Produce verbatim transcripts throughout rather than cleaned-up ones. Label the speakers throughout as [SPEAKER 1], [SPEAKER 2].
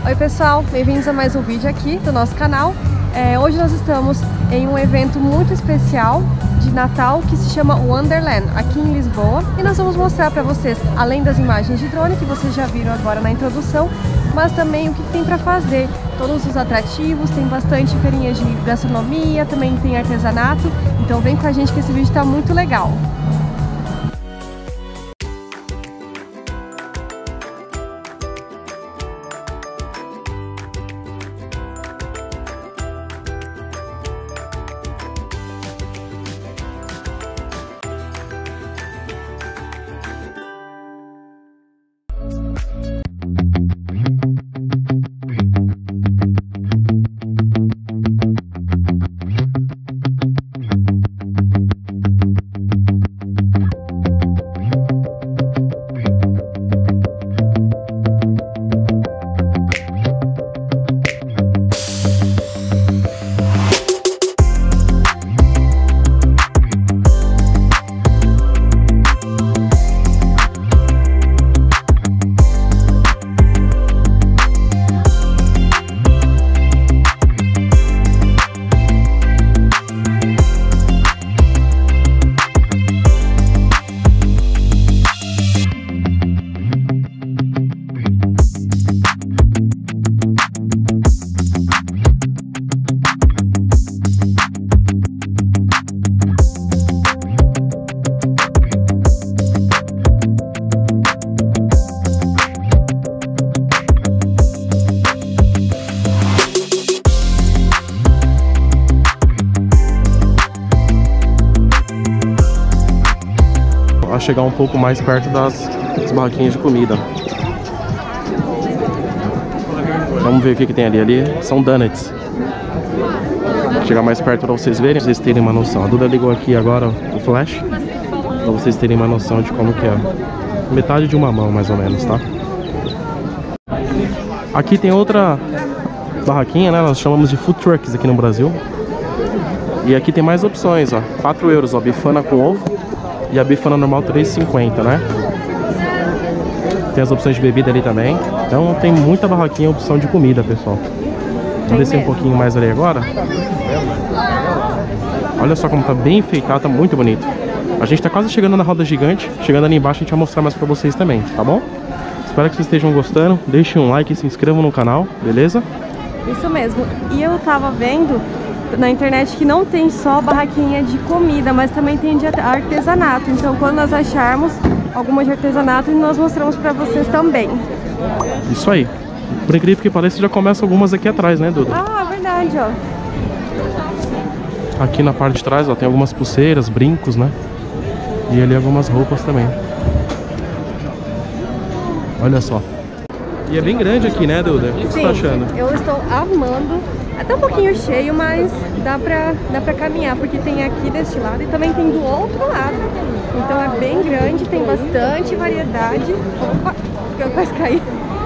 [SPEAKER 1] Oi pessoal, bem-vindos a mais um vídeo aqui do nosso canal. É, hoje nós estamos em um evento muito especial de Natal que se chama Wonderland, aqui em Lisboa. E nós vamos mostrar para vocês, além das imagens de drone que vocês já viram agora na introdução, mas também o que tem para fazer, todos os atrativos, tem bastante feirinha de gastronomia, também tem artesanato. Então vem com a gente que esse vídeo está muito legal.
[SPEAKER 2] Chegar um pouco mais perto das, das barraquinhas de comida. Vamos ver o que, que tem ali. Ali são donuts. Vou chegar mais perto para vocês verem, pra vocês terem uma noção. A Duda ligou aqui agora o flash, para vocês terem uma noção de como que é. Metade de uma mão, mais ou menos, tá? Aqui tem outra barraquinha, né? Nós chamamos de food trucks aqui no Brasil. E aqui tem mais opções, ó. quatro euros, ó. Bifana com ovo. E a bifana normal três e cinquenta, né? Tem as opções de bebida ali também. Então tem muita barraquinha, opção de comida, pessoal. Vamos descer um pouquinho mais ali agora. Olha só como tá bem enfeitado, tá muito bonito. A gente tá quase chegando na roda gigante. Chegando ali embaixo a gente vai mostrar mais pra vocês também, tá bom? Espero que vocês estejam gostando. Deixem um like e se inscrevam no canal, beleza?
[SPEAKER 1] Isso mesmo. E eu tava vendo na internet que não tem só barraquinha de comida, mas também tem de artesanato. Então quando nós acharmos alguma de artesanato, nós mostramos pra vocês também.
[SPEAKER 2] Isso aí. Por incrível que pareça, já começa algumas aqui atrás, né, Duda?
[SPEAKER 1] Ah, verdade, ó.
[SPEAKER 2] Aqui na parte de trás, ó, tem algumas pulseiras, brincos, né? E ali algumas roupas também. Olha só. E é bem grande aqui, né, Duda? O que você tá achando?
[SPEAKER 1] Eu estou amando. Até um pouquinho cheio, mas dá pra, dá pra caminhar, porque tem aqui deste lado e também tem do outro lado. Então é bem grande, tem bastante variedade. Opa, que eu quase caí.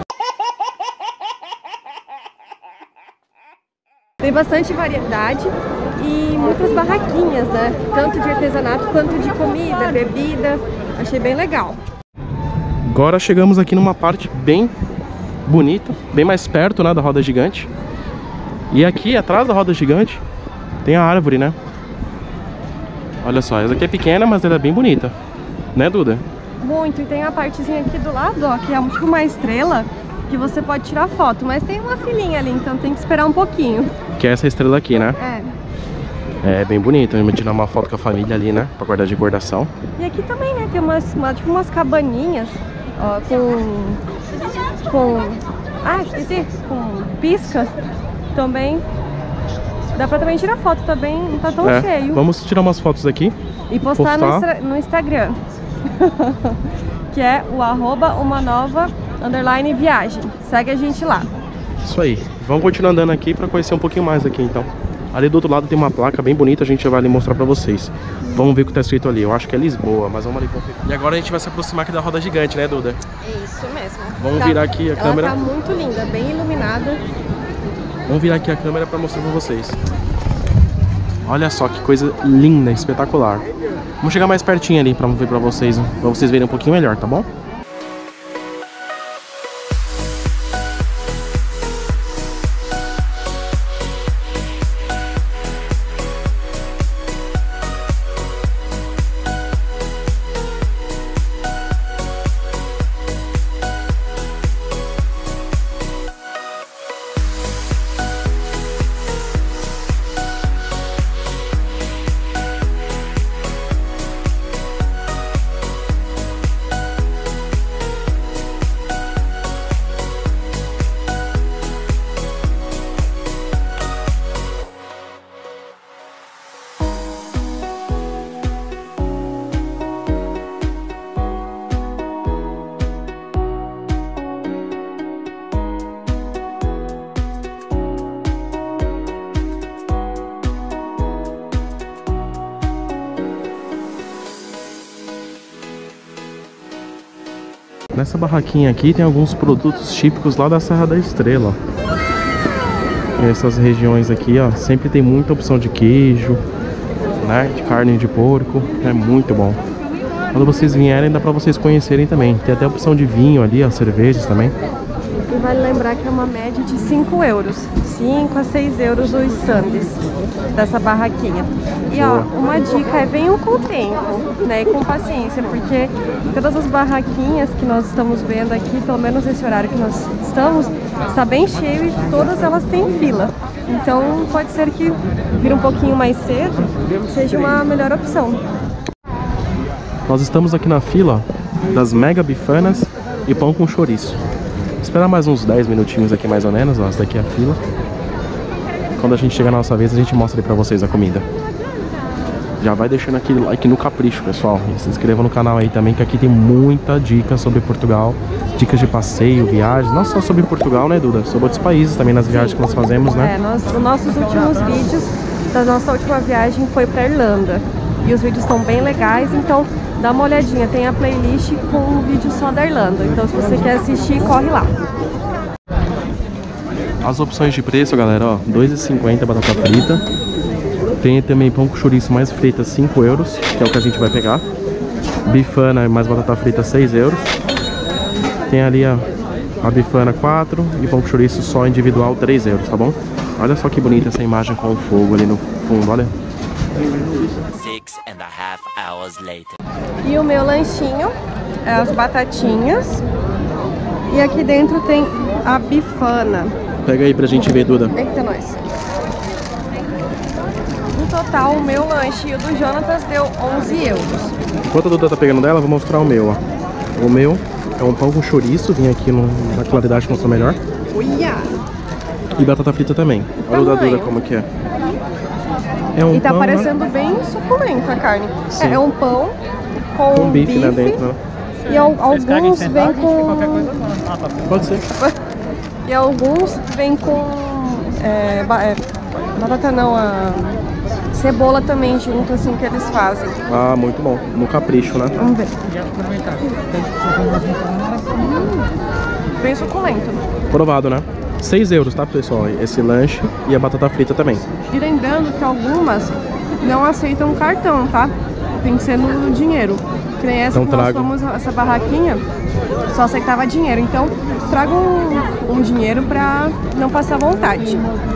[SPEAKER 1] Tem bastante variedade e muitas barraquinhas, né? Tanto de artesanato quanto de comida, bebida. Achei bem legal.
[SPEAKER 2] Agora chegamos aqui numa parte bem bonita, bem mais perto, né, da roda gigante. E aqui atrás da roda gigante tem a árvore, né? Olha só, essa aqui é pequena, mas ela é bem bonita, né, Duda?
[SPEAKER 1] Muito, e tem a partezinha aqui do lado, ó, que é tipo uma estrela, que você pode tirar foto, mas tem uma filinha ali, então tem que esperar um pouquinho.
[SPEAKER 2] Que é essa estrela aqui, né?
[SPEAKER 1] É.
[SPEAKER 2] É bem bonito, eu vou tirar uma foto com a família ali, né? Pra guardar de recordação.
[SPEAKER 1] E aqui também, né, tem umas, uma, tipo umas cabaninhas, ó, com... com... ah, esqueci, com pisca. Também dá pra também tirar foto, também não tá tão
[SPEAKER 2] é,
[SPEAKER 1] cheio.
[SPEAKER 2] Vamos tirar umas fotos aqui
[SPEAKER 1] e postar,
[SPEAKER 2] postar.
[SPEAKER 1] No, no Instagram que é o arroba uma nova underline viagem. Segue a gente lá.
[SPEAKER 2] Isso aí, vamos continuar andando aqui pra conhecer um pouquinho mais aqui então. Ali do outro lado tem uma placa bem bonita, a gente já vai ali mostrar pra vocês. Vamos ver o que tá escrito ali, eu acho que é Lisboa, mas vamos ali conferir. E agora a gente vai se aproximar aqui da roda gigante, né, Duda?
[SPEAKER 1] Isso mesmo.
[SPEAKER 2] Vamos
[SPEAKER 1] tá,
[SPEAKER 2] virar aqui a
[SPEAKER 1] ela
[SPEAKER 2] câmera.
[SPEAKER 1] Tá muito linda, bem iluminada.
[SPEAKER 2] Vamos virar aqui a câmera pra mostrar pra vocês. Olha só que coisa linda, espetacular. Vamos chegar mais pertinho ali pra ver pra vocês, pra vocês verem um pouquinho melhor, tá bom? Nessa barraquinha aqui tem alguns produtos típicos lá da Serra da Estrela. E essas regiões aqui, ó, sempre tem muita opção de queijo, né, de carne de porco, é muito bom. Quando vocês vierem, dá pra vocês conhecerem também. Tem até a opção de vinho ali, ó, cervejas também.
[SPEAKER 1] E vale lembrar que é uma média de cinco euros. cinco a seis euros os sundaes dessa barraquinha. E ó, uma dica é venham com o tempo, né, e com paciência, porque todas as barraquinhas que nós estamos vendo aqui, pelo menos esse horário que nós estamos, está bem cheio e todas elas têm fila. Então pode ser que vir um pouquinho mais cedo seja uma melhor opção.
[SPEAKER 2] Nós estamos aqui na fila das mega bifanas e pão com chouriço. Vou esperar mais uns dez minutinhos aqui mais ou menos, ó, essa daqui é a fila. Quando a gente chegar na nossa vez, a gente mostra aí pra vocês a comida. Já vai deixando aquele like no capricho, pessoal. E se inscreva no canal aí também, que aqui tem muita dica sobre Portugal. Dicas de passeio, viagens, não só sobre Portugal, né, Duda? Sobre outros países também, nas viagens que nós fazemos, né?
[SPEAKER 1] É, nós, os nossos últimos vídeos da nossa última viagem foi pra Irlanda. E os vídeos estão bem legais, então dá uma olhadinha. Tem a playlist com um vídeo só da Irlanda. Então se você quer assistir, corre lá.
[SPEAKER 2] As opções de preço, galera, ó, dois e cinquenta batata frita. Tem também pão com chouriço mais frita, cinco euros, que é o que a gente vai pegar. Bifana mais batata frita, seis euros. Tem ali a, a bifana, quatro. E pão com chouriço só individual, três euros, tá bom? Olha só que bonita essa imagem com o fogo ali no fundo, olha.
[SPEAKER 3] Six and a half hours later.
[SPEAKER 1] E o meu lanchinho é as batatinhas. E aqui dentro tem a bifana.
[SPEAKER 2] Pega aí pra gente ver, Duda.
[SPEAKER 1] Eita, nós. No total, o meu lanche e o do Jonatas deu onze euros.
[SPEAKER 2] Enquanto a Duda tá pegando dela, eu vou mostrar o meu, ó. O meu é um pão com chouriço, vim aqui no, na claridade mostrar melhor.
[SPEAKER 1] Uia!
[SPEAKER 2] E batata frita também. Olha o da Duda como que é. É um
[SPEAKER 1] e tá
[SPEAKER 2] pão,
[SPEAKER 1] parecendo, né, bem suculento a carne. É, é um pão com, com bife, bife, né, dentro, né? E al alguns vêm com...
[SPEAKER 2] Pode ser.
[SPEAKER 1] E alguns vêm com... É, ba é, batata não, a cebola também junto, assim, que eles fazem.
[SPEAKER 2] Ah, muito bom. No capricho, né?
[SPEAKER 1] Vamos ver. Hum, bem suculento.
[SPEAKER 2] Provado, né? seis euros, tá, pessoal? Esse lanche e a batata frita também.
[SPEAKER 1] E lembrando que algumas não aceitam cartão, tá? Tem que ser no dinheiro. Que nem essa
[SPEAKER 2] então,
[SPEAKER 1] que nós
[SPEAKER 2] trago.
[SPEAKER 1] fomos, essa barraquinha, só aceitava dinheiro. Então, traga um, um dinheiro pra não passar vontade.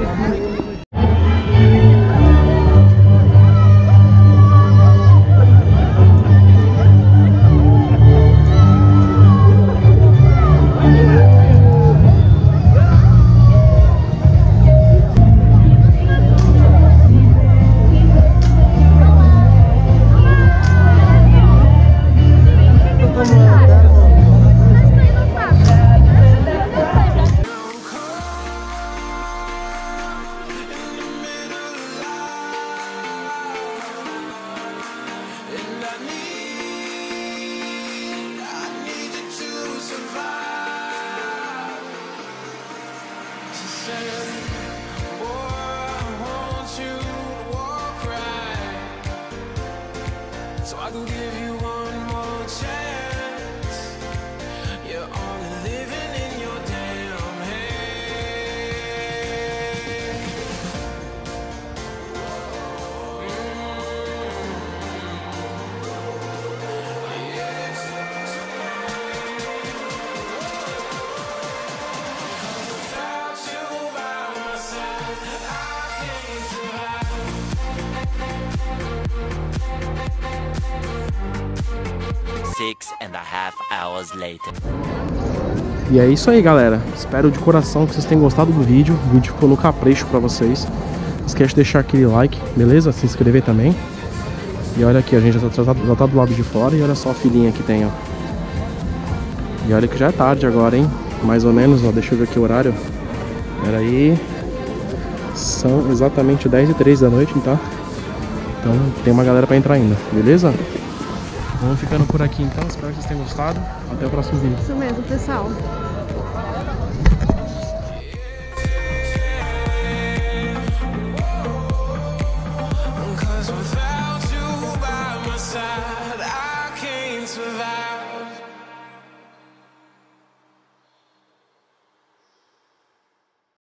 [SPEAKER 4] So I can give you one more chance. You're only living in your damn head. Mm-hmm. Yes. Without you by my side, I can't survive.
[SPEAKER 3] Six and a half hours later.
[SPEAKER 2] E é isso aí, galera. Espero de coração que vocês tenham gostado do vídeo. O vídeo ficou no capricho pra vocês. Não esquece de deixar aquele like, beleza? Se inscrever também. E olha aqui, a gente já tá, já tá do lado de fora. E olha só a filinha que tem, ó. E olha que já é tarde agora, hein? Mais ou menos, ó. Deixa eu ver aqui o horário. Pera aí. São exatamente dez e três da noite, tá? Então tem uma galera pra entrar ainda, beleza? Vamos ficando por aqui então, espero que vocês tenham gostado. Até o próximo vídeo.
[SPEAKER 1] Isso mesmo, pessoal.